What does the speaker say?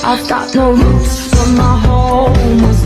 I've got no roots, but my home was